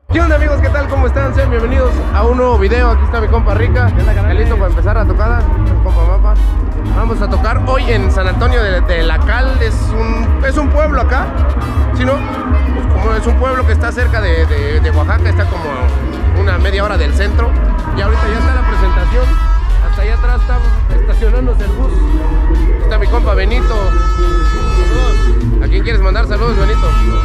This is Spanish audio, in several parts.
¿Qué onda, amigos? ¿Qué tal? ¿Cómo están? Sean bienvenidos a un nuevo video. Aquí está mi compa Rica. ¿Ya listo para empezar la tocada? Mi compa Mapa. Vamos a tocar hoy en San Antonio de la Cal. Es un pueblo acá. ¿Sí, no? Pues como es un pueblo que está cerca de Oaxaca. Está como una media hora del centro. Y ahorita ya está la presentación. Hasta allá atrás está estacionándose el bus. Está mi compa Benito. ¿A quién quieres mandar saludos, Benito?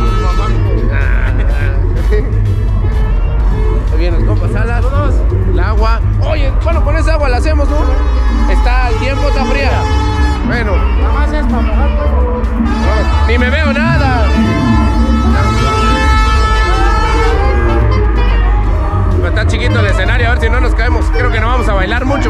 Ahí vienen los compas Salas, el agua. Oye, bueno, con esa agua la hacemos, ¿no? Está el tiempo, está fría. Bueno, nada más es para mojar todo. No, ni me veo nada. Está chiquito el escenario, a ver si no nos caemos. Creo que no vamos a bailar mucho.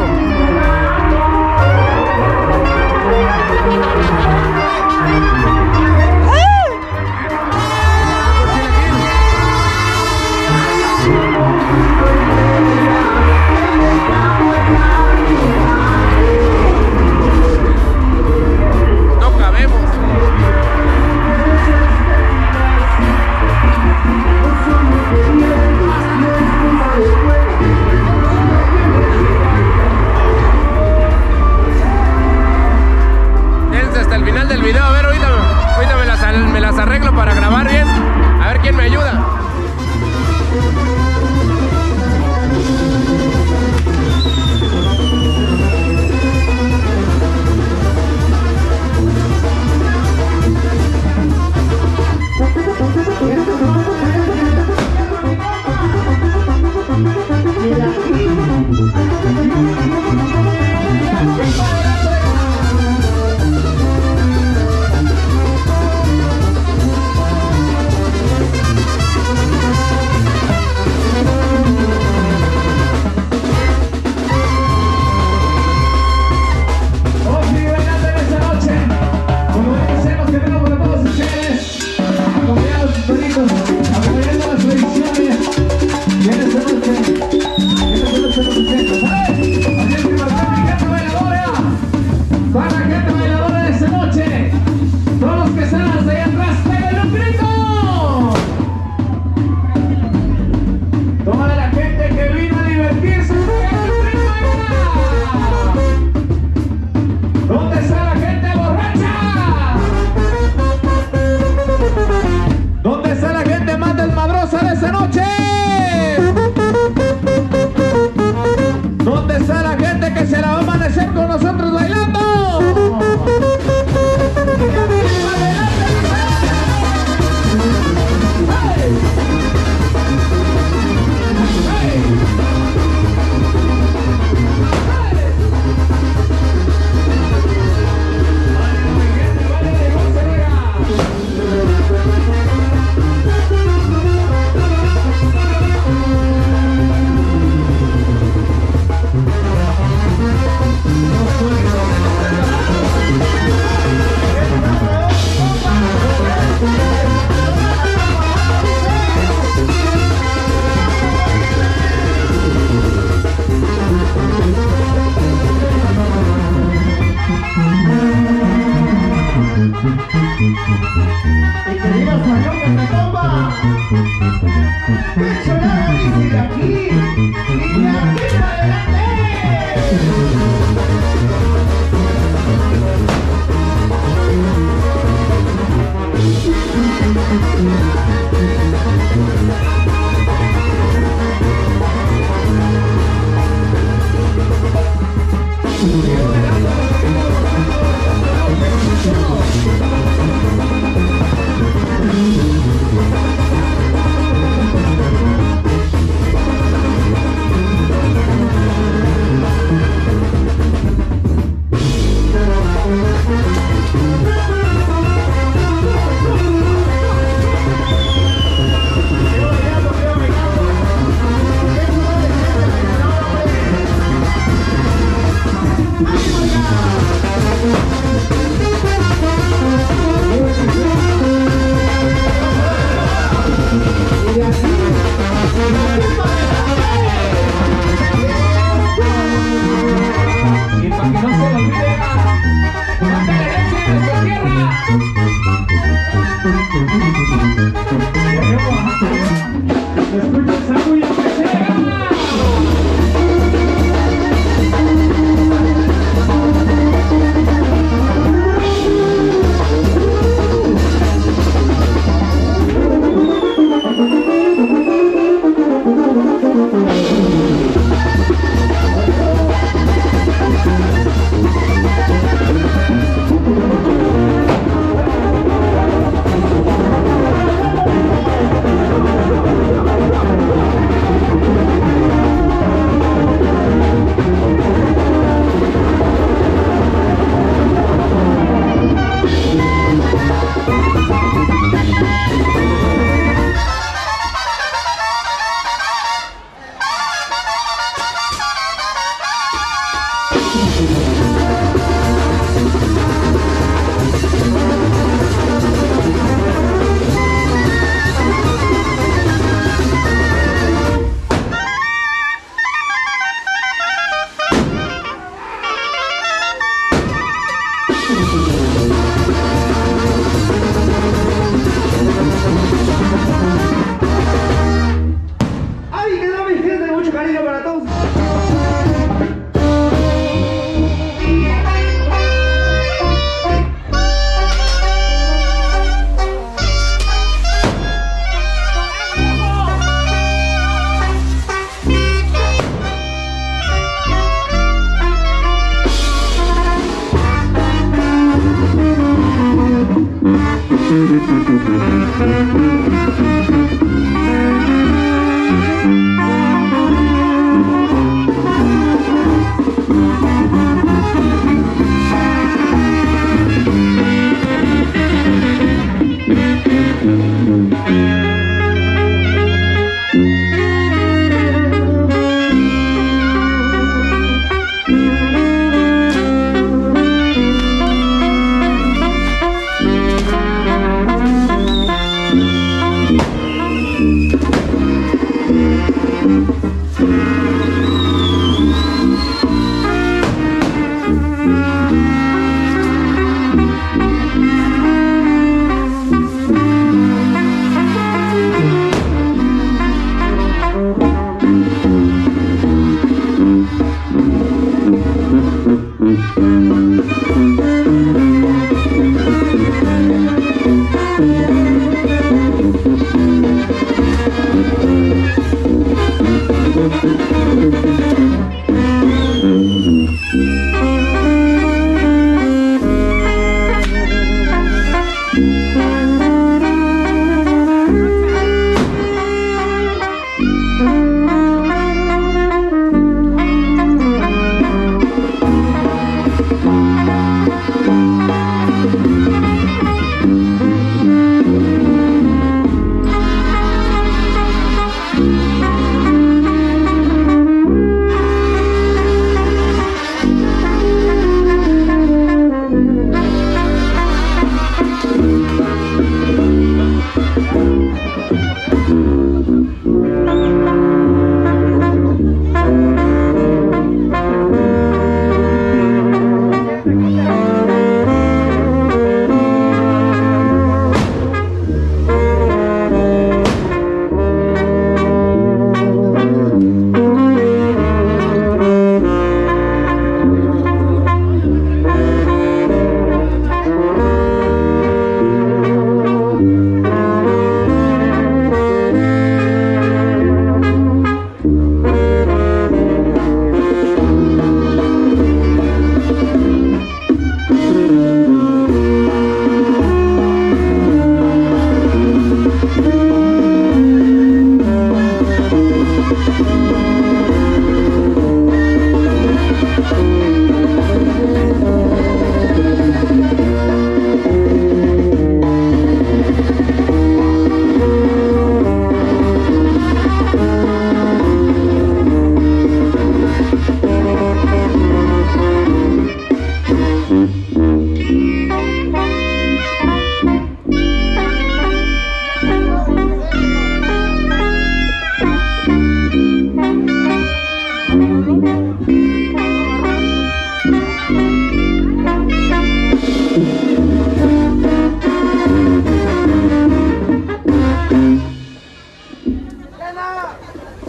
No cabemos. Dense hasta el final del video. A ver, ahorita me las arreglo para grabar bien. A ver quién me ayuda.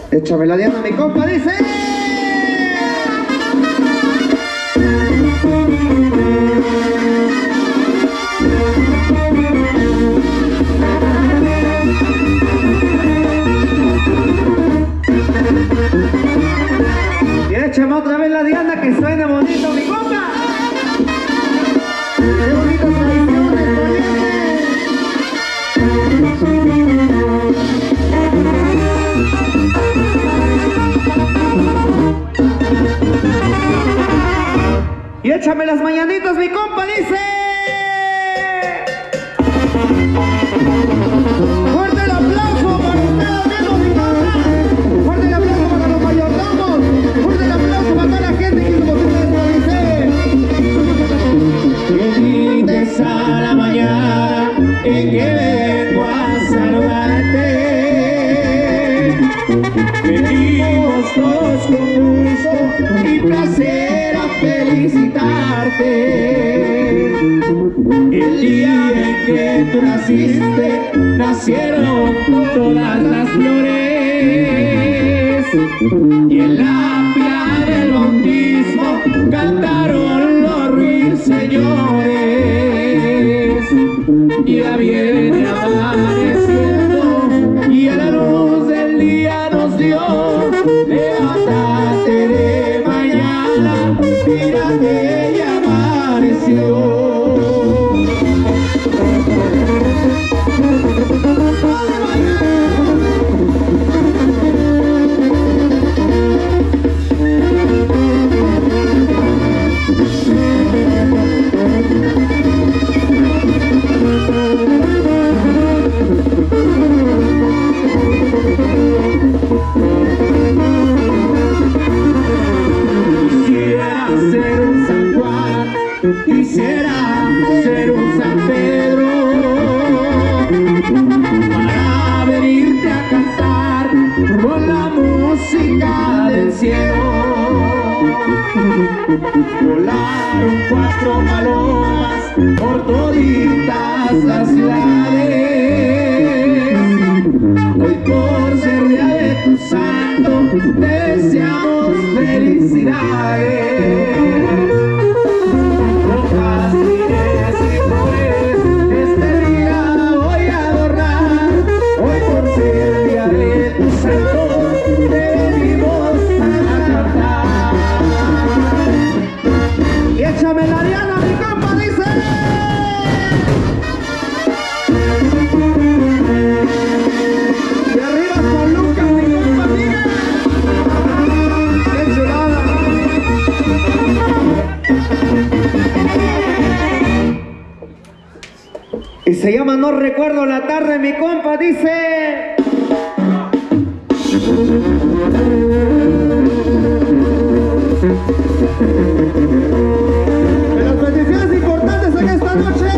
Échame la diana, mi compa, dice. Y échame otra vez la diana, que suene bonito, mi compa. Qué bonitas tradiciones, pariente. Y échame las mañanitas, mi compa, dice. Fuerte el aplauso para ustedes mismos, mi compa. Fuerte el aplauso para los mayordomos. Fuerte el aplauso para toda la gente que hizo posible esto, dice. Bendices a la mañana en que vengo a saludarte. Venimos todos con gusto y placer a felicitarte. El día en que tú naciste, nacieron todas las flores. Y en la pila del bautismo cantaron los ruiseñores. Ya viene amaneciendo y a la luz del día nos dio. Levántate de mañana, mírate, ya amaneció. Quisiera ser un San Pedro para venirte a cantar con la música del cielo. Volaron 4 palomas por toditas las ciudades. Hoy por ser día de tu santo te deseamos felicidades. Échame la diana, mi compa, dice. Y arriba con Lucas, mi compa, sigue. Qué chulada. Y se llama No Recuerdo la Tarde, mi compa, dice. De las bendiciones importantes en esta noche.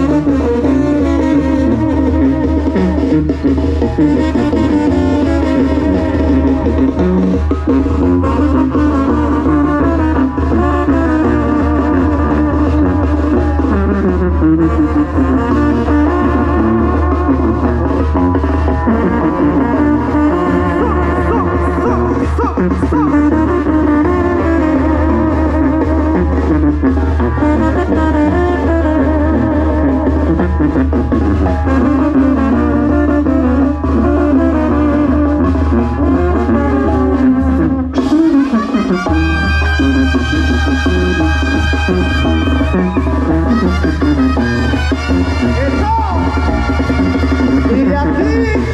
Y de aquí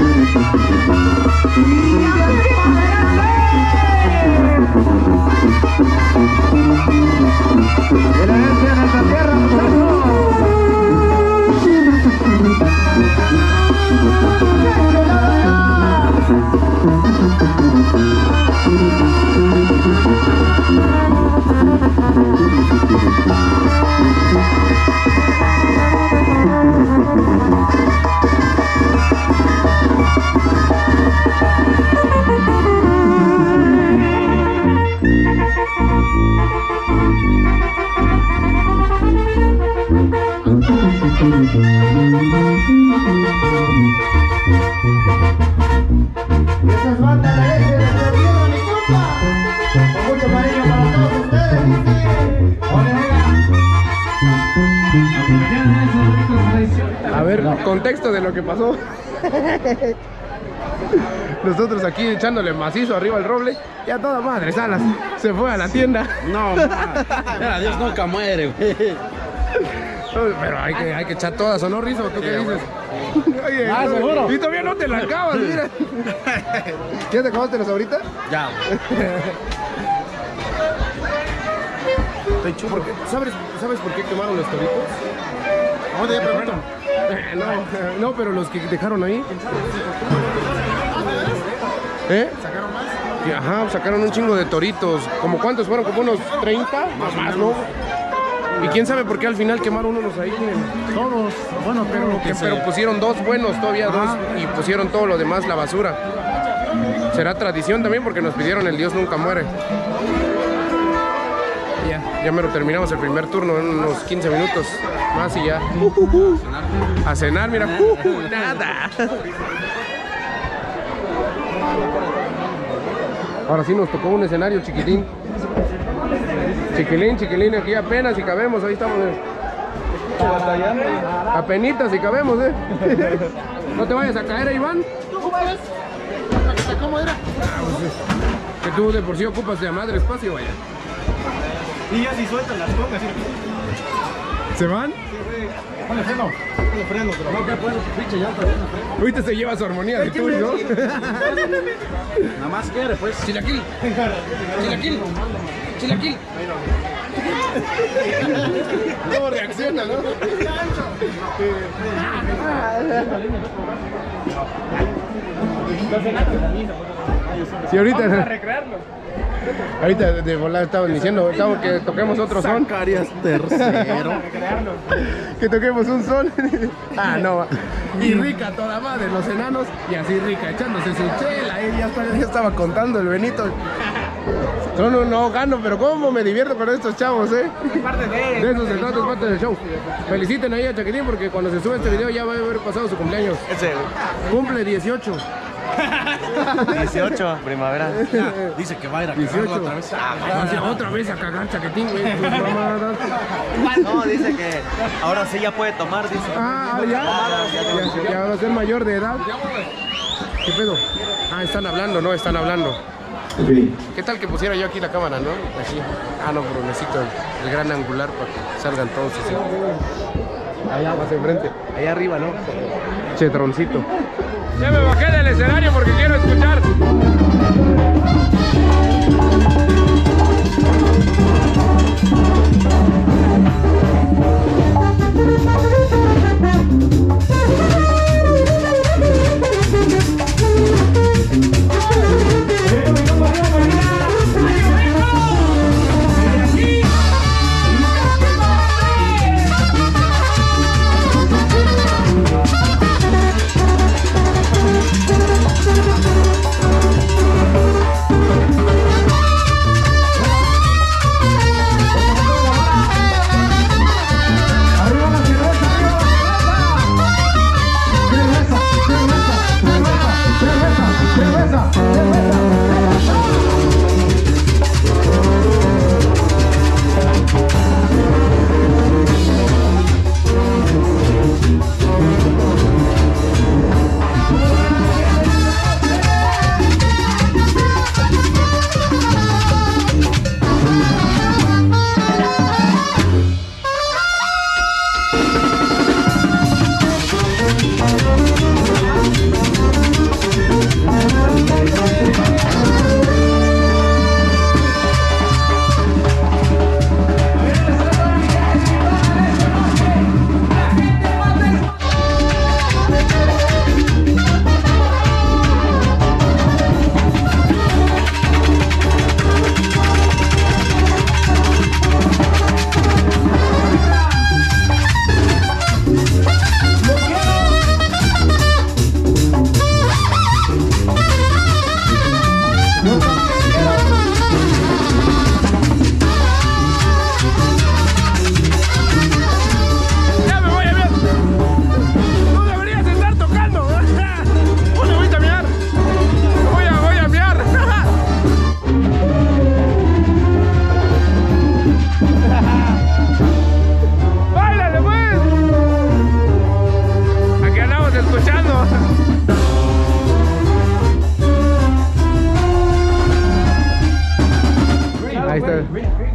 de la herencia de nuestra tierra, Esas bandas contexto de lo que pasó. Nosotros aquí echándole macizo arriba al roble. Y a toda madre, Salas se fue a la tienda. No, man. Dios nunca muere, güey. Pero hay que echar todas, ¿o no, Rizo? ¿Tú qué dices? Oye, seguro. Y todavía no te la acabas, mira. ¿Ya te acabaste las ahorita? Ya, ¿Sabes por qué quemaron los toritos? ¿cómo te pregunto? No, pero los que dejaron ahí. ¿Eh? ¿Sacaron más? Y, ajá, sacaron un chingo de toritos. ¿Como cuántos fueron? ¿Como unos 30? Más, ¿no? ¿Y quién sabe por qué al final quemaron unos ahí? Todos. Bueno, Pero pusieron dos buenos, todavía dos, y pusieron todo lo demás, la basura. Será tradición también porque nos pidieron el Dios nunca muere. Ya me lo terminamos el primer turno en unos 15 minutos más y ya. A cenar, mira. Nada. Ahora sí nos tocó un escenario chiquitín. Chiquilín, aquí apenas si cabemos, ahí estamos. Apenitas si cabemos, No te vayas a caer, Iván. ¿Cómo era? Que tú de por sí ocupas de madre espacio, vaya. Y ya si sueltan las cocas, ¿sí? ¿Se van? Ponle freno. Pero no, que puedo, pinche llanta. Ahorita se lleva su armonía de tú, ¿no? Nada más quiere, pues. Chilaquil. ¿Cómo reacciona, no? Sí, ahorita. Ahorita de volar estaban diciendo que toquemos otro son. Zacarias tercero. Que toquemos un son. No. Y rica toda madre, los enanos. Y así rica, echándose su chela. Ya estaba contando el Benito. No gano, pero cómo me divierto con estos chavos, Es parte De eso se trata, es parte del show. Feliciten ahí a Chaquitín porque cuando se sube este video ya va a haber pasado su cumpleaños. Cumple 18. 18, primavera. Dice que va a ir a 18. cagarlo otra vez. Otra vez a cagar, Chaquetín, güey. Tus mamadas. No, dice que ahora sí ya puede tomar, dice. Ya va a ser mayor de edad. ¿Qué pedo? Están hablando, ¿no? Están hablando. ¿Qué tal que pusiera yo aquí la cámara, no? Así. No, pero necesito el gran angular para que salgan todos así. Allá más enfrente. Allá arriba, ¿no? Chetroncito. Ya me bajé del escenario porque quiero escuchar.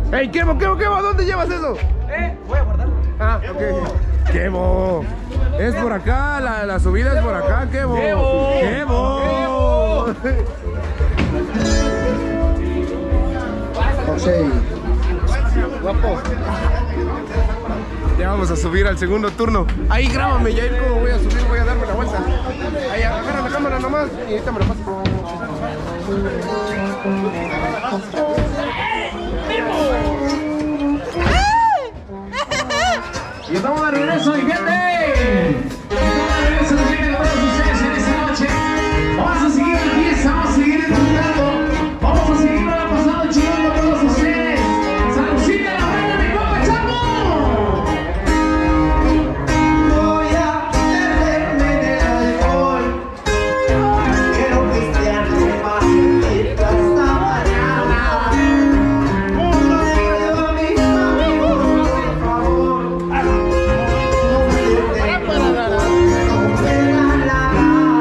¡Ey, Kevo! ¿Dónde llevas eso? Voy a guardarlo. Ah, ok. Kevo. Es por acá, la subida es por acá, Kevo. Kevo. Guapo. Ya vamos a subir al segundo turno. Ahí grábame, ya como voy a subir, voy a darme la vuelta. Ahí agarra la cámara nomás y ahorita me lo paso. Y estamos de regreso, mi gente. Estamos de regreso, mi gente, con todos ustedes en esta noche. Vamos a seguir la fiesta, vamos a seguir disfrutando. Vamos a seguir pasando chido con todos ustedes. Saludcita a la buena, mi compa Chapo. Voy a perderme en el alcohol. Quiero pistearme más bonito hasta mañana. Uno de a mis amigos, por favor. No me detengo, no me da la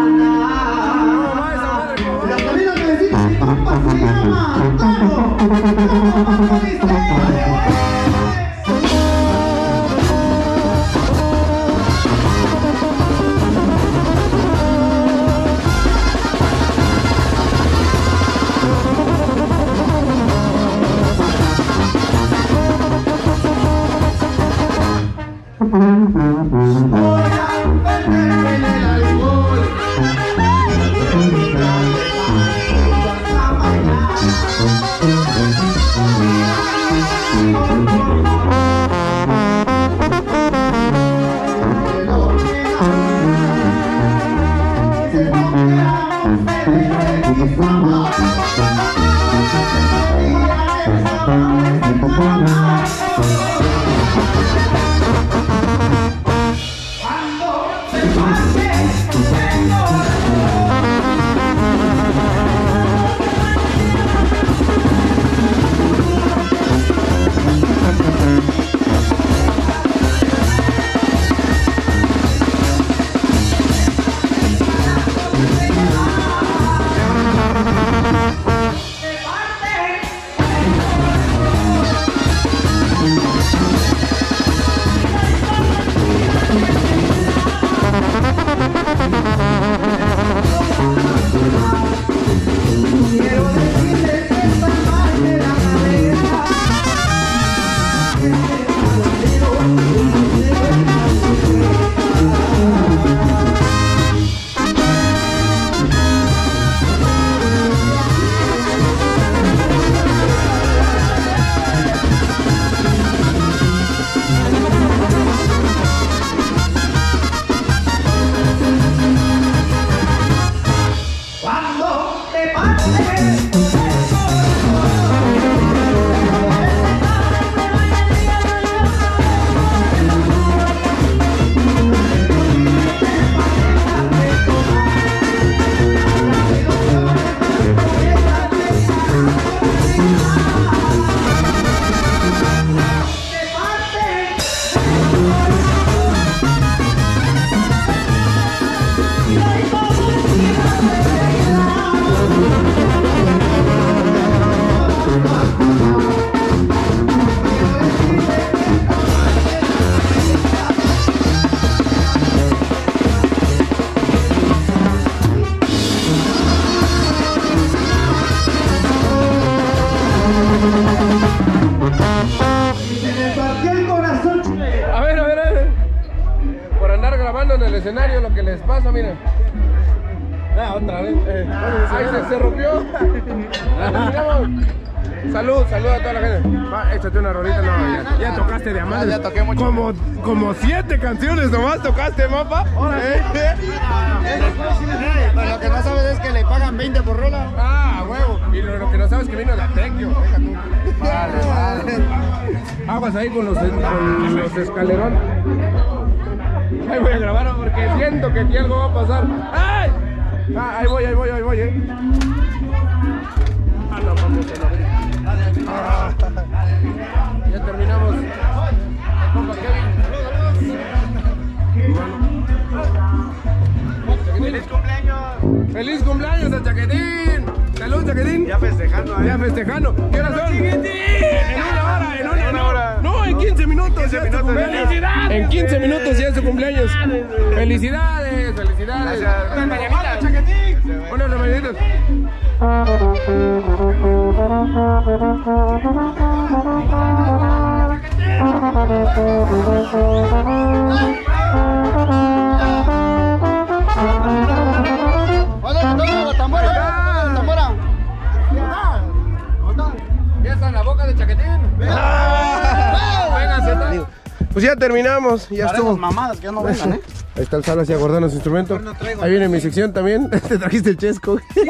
gana. La familia que le dice mi compa se llama Tomo dice. Voy a perderme en el alcohol. Hasta mañana. En el escenario lo que les pasa, miren. Otra vez. Ahí se rompió. Salud a toda la gente. Va, échate una rolita. No, ya tocaste de amar. Ya toqué mucho. Como 7 canciones nomás tocaste, mapa. Pero lo que no sabes es que le pagan 20 por rola. Ah, huevo. Y lo que no sabes es que vino de Atequio. Vale. Aguas ahí con los escalerones. Ahí voy a grabar porque siento que aquí algo va a pasar. ¡Ay! Ahí voy, no, vamos, ya terminamos. Compa Kevin. ¡Feliz cumpleaños! ¡Feliz cumpleaños a Chaquetín! ¡Salud, Chaquetín! Ya festejando, Ya festejando. ¿Qué hora son? ¡En una hora! No, en 15 minutos ya es tu cumpleaños. En 15 minutos ya es tu cumpleaños. Felicidades, felicidades. Unas mañanitas. Unas mañanitas. Ya está en la boca de Chaquetín. Vénganse. Pues ya terminamos, ya estuvo. Mamadas que ya no vengan, ¿eh? Ahí está el Salas ya guardando su instrumento. Ahí viene mi sección también. Te trajiste el chesco. Sí,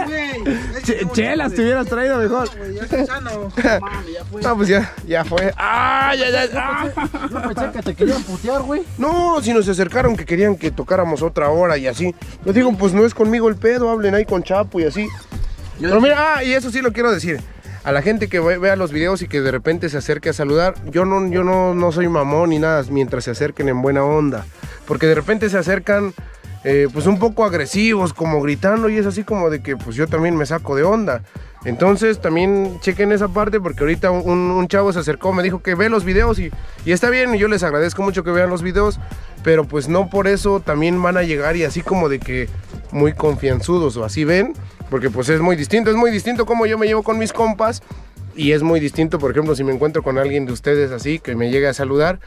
güey. Chelas te hubieras traído mejor. Ya estoy sano. Ya fue. No, pues ya fue. ¡Ah, ya! Yo pensé que te querían putear, güey. No, si nos acercaron que querían que tocáramos otra hora y así. Les digo, pues no es conmigo el pedo, hablen ahí con Chapo y así. Pero mira, y eso sí lo quiero decir. A la gente que vea los videos y que de repente se acerque a saludar, yo no soy mamón ni nada mientras se acerquen en buena onda. Porque de repente se acercan pues un poco agresivos, como gritando, y es así como de que pues yo también me saco de onda. Entonces también chequen esa parte, porque ahorita un chavo se acercó, me dijo que ve los videos y está bien, y yo les agradezco mucho que vean los videos, pero pues no por eso también van a llegar y así como de que muy confianzudos o así ven, porque pues es muy distinto como yo me llevo con mis compas, y es muy distinto, por ejemplo, si me encuentro con alguien de ustedes así, que me llegue a saludar.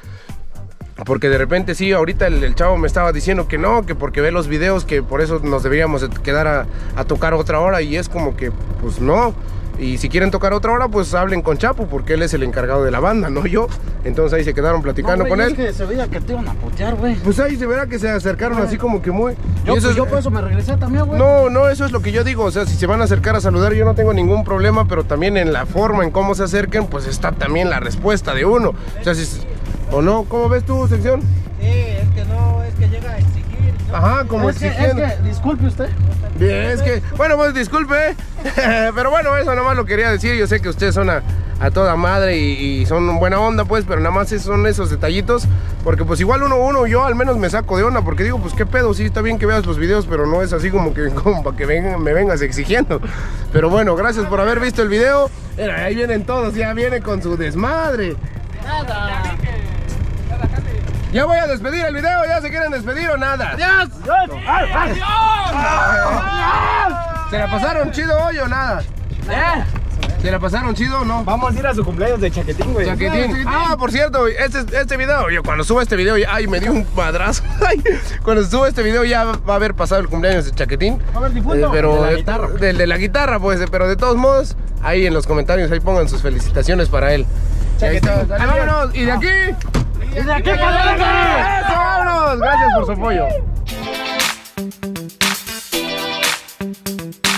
Porque de repente sí, ahorita el chavo me estaba diciendo que no, que porque ve los videos, que por eso nos deberíamos quedar a tocar otra hora, y es como que pues no. Y si quieren tocar otra hora, pues hablen con Chapo, porque él es el encargado de la banda, no yo. Entonces ahí se quedaron platicando con él. Es que se veía que te iban a putear, güey. Pues ahí se verá que se acercaron así como que muy... Yo por eso me regresé también, güey. No, eso es lo que yo digo. O sea, si se van a acercar a saludar, yo no tengo ningún problema, pero también en la forma en cómo se acerquen, pues está también la respuesta de uno. O sea, si... ¿O no? ¿Cómo ves tu sección? Sí, es que llega a exigir, ¿no? Ajá, como exigiendo. Es que, disculpe usted. Bien, es que, bueno, pues disculpe, pero bueno, eso nada más lo quería decir. Yo sé que ustedes son a toda madre y son buena onda, pues, pero nada más son esos detallitos, porque pues igual uno yo al menos me saco de onda, porque digo, pues qué pedo, sí está bien que veas los videos, pero no es así como para que me vengas exigiendo. Pero bueno, gracias por haber visto el video. Mira, ahí vienen todos, ya vienen con su desmadre. Ya voy a despedir el video, ¿ya se quieren despedir o nada? ¡Adiós! ¿Se la pasaron chido hoy o nada? ¿Se la pasaron chido o no? Vamos a ir a su cumpleaños de Chaquetín, güey. Chaquetín. Ah, por cierto, este video, yo cuando suba este video, ay, me dio un madrazo. Cuando suba este video ya va a haber pasado el cumpleaños de Chaquetín. A ver, difunto. Pero de la guitarra. De la guitarra, pues, pero de todos modos, ahí en los comentarios, ahí pongan sus felicitaciones para él. Chaquetín. Ahí vámonos, y de aquí... ¡Y de aquí ¡Eso, vámonos! Gracias por su apoyo.